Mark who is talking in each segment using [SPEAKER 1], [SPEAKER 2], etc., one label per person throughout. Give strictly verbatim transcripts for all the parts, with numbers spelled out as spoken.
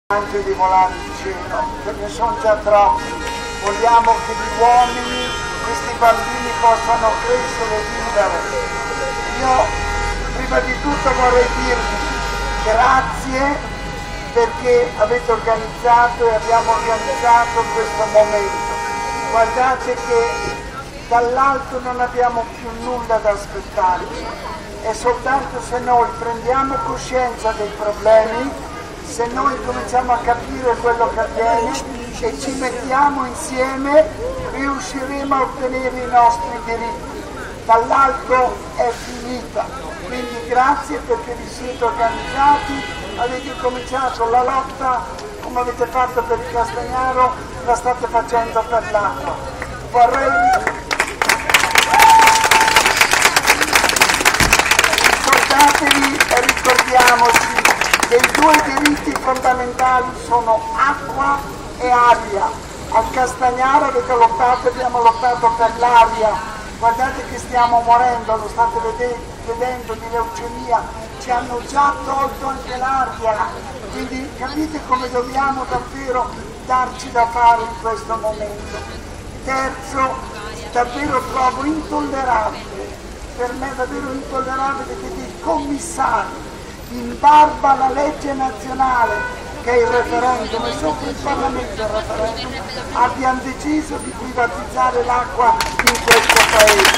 [SPEAKER 1] Anche di volare in cielo, perché sono già troppi. Vogliamo che gli uomini, questi bambini, possano crescere e vivere. Io prima di tutto vorrei dirvi grazie perché avete organizzato e abbiamo organizzato questo momento. Guardate che dall'alto non abbiamo più nulla da aspettarci, è soltanto se noi prendiamo coscienza dei problemi, se noi cominciamo a capire quello che avviene e ci mettiamo insieme, riusciremo a ottenere i nostri diritti. Dall'alto è finita, quindi grazie perché vi siete organizzati, avete cominciato la lotta, come avete fatto per il Castagnaro, la state facendo per l'acqua. Vorrei... Ricordatevi e ricordiamoci che i due diritti fondamentali sono acqua e aria. Al Castagnaro avete lottato, abbiamo lottato per l'aria. Guardate che stiamo morendo, lo state vedendo, di leucemia, ci hanno già tolto anche l'aria. Quindi capite come dobbiamo davvero darci da fare in questo momento. Terzo, davvero trovo intollerabile, per me davvero intollerabile che dei commissari in barba alla legge nazionale che è il referendum e sopra il Parlamento il referendum abbiano deciso di privatizzare l'acqua in questo paese.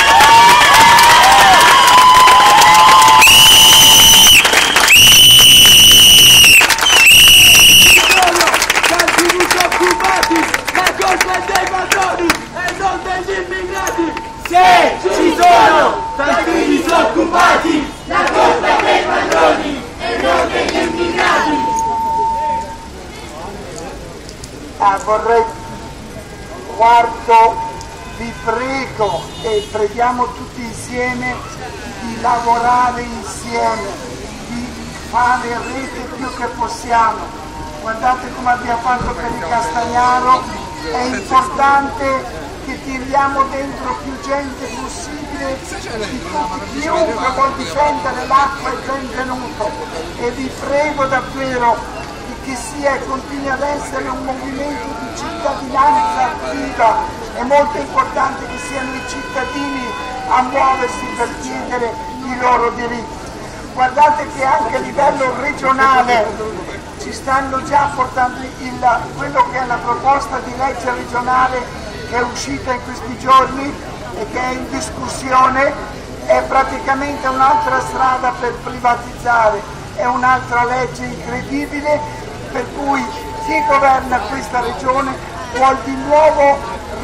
[SPEAKER 2] Sono tanti disoccupati, la colpa è dei padroni e non degli immigrati. Se ci sono tanti disoccupati, la colpa è dei padroni e non degli immigrati.
[SPEAKER 1] Ah, vorrei, quarto, vi prego e preghiamo tutti insieme di lavorare insieme, di fare rete più che possiamo. Guardate come abbiamo fatto per il Castagnaro, è importante che tiriamo dentro più gente possibile, di tutti, chiunque vuol difendere l'acqua è benvenuto e vi prego davvero che sia e continui ad essere un movimento di cittadinanza attiva. È molto importante che siano i cittadini a muoversi per chiedere i loro diritti. Guardate che anche a livello regionale ci stanno già portando il, quello che è la proposta di legge regionale che è uscita in questi giorni e che è in discussione, è praticamente un'altra strada per privatizzare, è un'altra legge incredibile per cui chi governa questa regione vuol di nuovo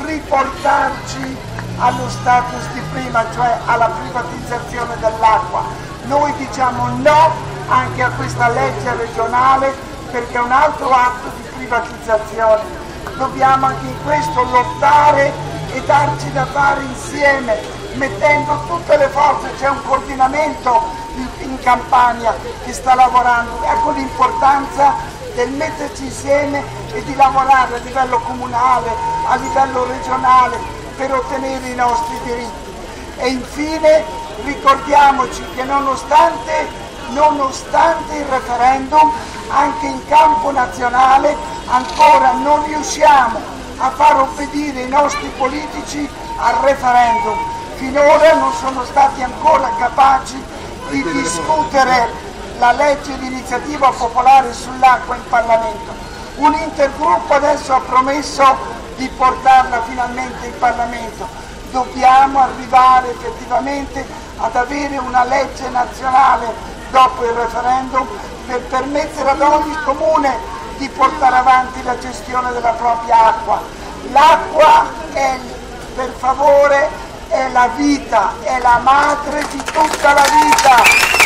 [SPEAKER 1] riportarci allo status di prima, cioè alla privatizzazione dell'acqua. Noi diciamo no anche a questa legge regionale perché è un altro atto di privatizzazione. Dobbiamo anche in questo lottare e darci da fare insieme, mettendo tutte le forze, c'è un coordinamento in Campania che sta lavorando, ecco l'importanza del metterci insieme e di lavorare a livello comunale, a livello regionale per ottenere i nostri diritti. E infine ricordiamoci che nonostante, nonostante il referendum, anche in campo nazionale ancora non riusciamo a far obbedire i nostri politici al referendum. Finora non sono stati ancora capaci di discutere la legge di iniziativa popolare sull'acqua in Parlamento. Un intergruppo adesso ha promesso di portarla finalmente in Parlamento. Dobbiamo arrivare effettivamente ad avere una legge nazionale dopo il referendum per permettere ad ogni comune di portare avanti la gestione della propria acqua. L'acqua è, per favore, è la vita, è la madre di tutta la vita.